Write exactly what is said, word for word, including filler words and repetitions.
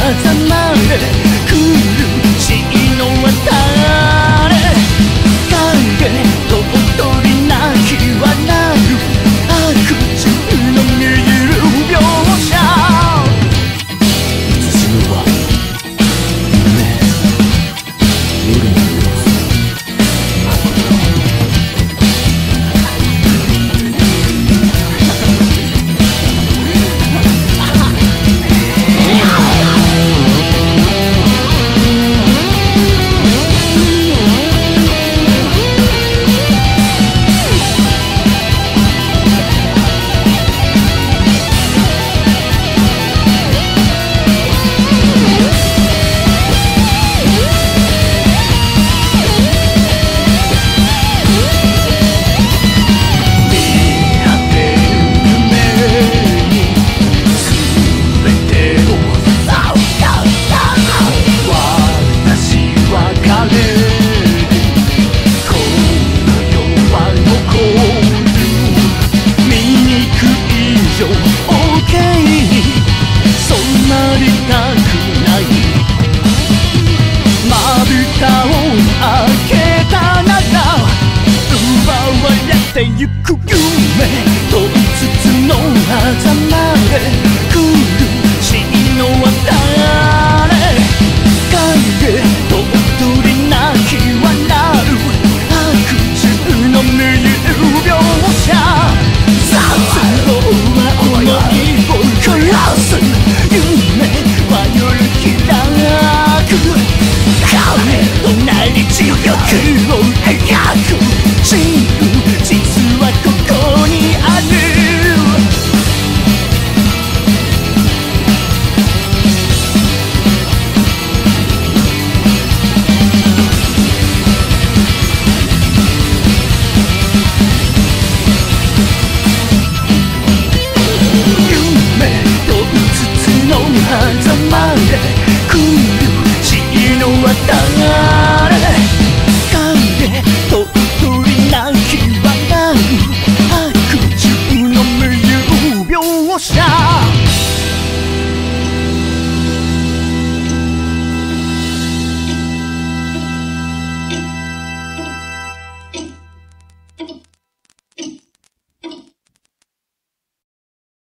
狭間で苦しいのは誰？影と踊り泣き笑う悪中の見える描写。進むは夢、夜の様子。ゆく夢とうつつの狭間で苦しいのは誰？影と踊り泣き笑う悪中の見える描写。殺動は思いを暮らす夢は夜開く影となり地獄を描く真実はここにある。夢とうつつの狭間で苦しいのは誰？